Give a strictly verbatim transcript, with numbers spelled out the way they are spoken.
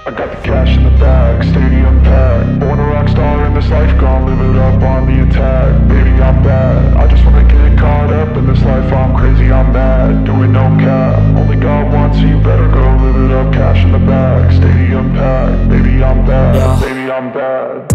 I got the cash in the bag, stadium packed. Born a rock star in this life, gon' live it up on the attack. Baby, I'm bad, I just wanna get caught up in this life. I'm crazy, I'm mad, doing no cap. Only God wants, so you better go live it up. Cash in the bag, stadium packed. Baby, I'm bad, yeah. Baby, I'm bad.